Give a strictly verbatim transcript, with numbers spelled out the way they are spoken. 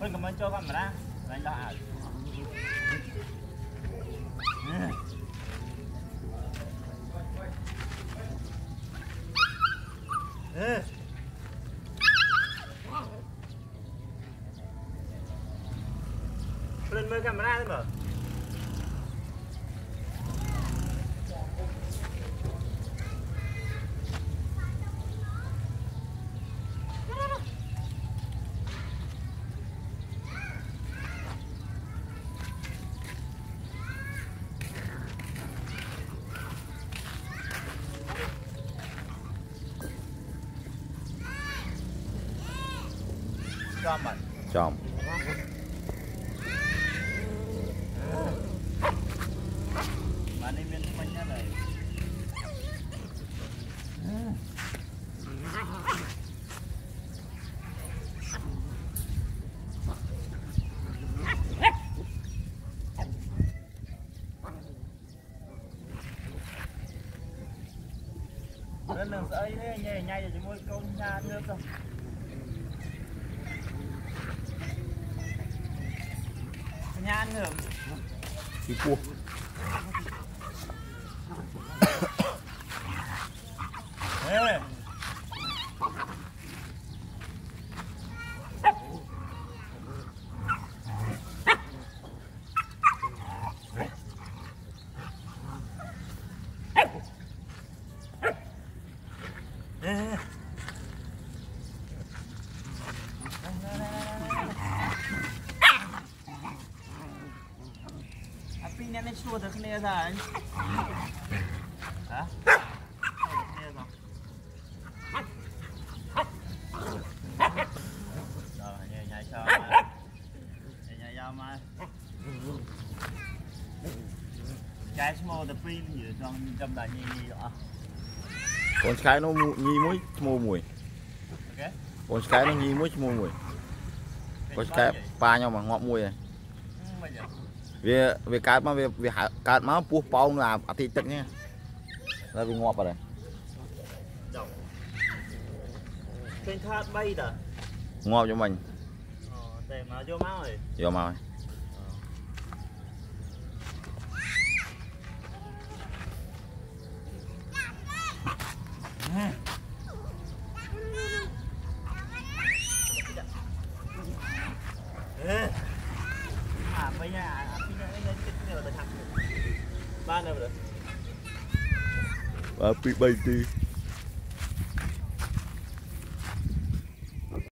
ơn cảm ơn cho con mà ra anh lo à lên mưa camera thôi mà chom mà chom mà đi bên quanh nhá này lên đường sợi thế nhảy nhảy rồi môi câu nhà nước không nhà ăn hưởng thì cua ê pin này xua được cái này ra anh hả rồi nhảy nhảy cho nhảy nhảy cho mà cái small the pin gì trong trong đại gì gì đó con cái nó nhi muối mua mùi con cái nó nhi muối mua mùi con cái ba nhau mà ngọt mùi này về về cái mà về về cái mà pua bao là thịt tận nhé là vì ngọt vào đây trên tháp bay đó ngọt cho mình để mà vô máu rồi vô máu à bây giờ pin này lên cái này là thằng ba này rồi ba pi bay đi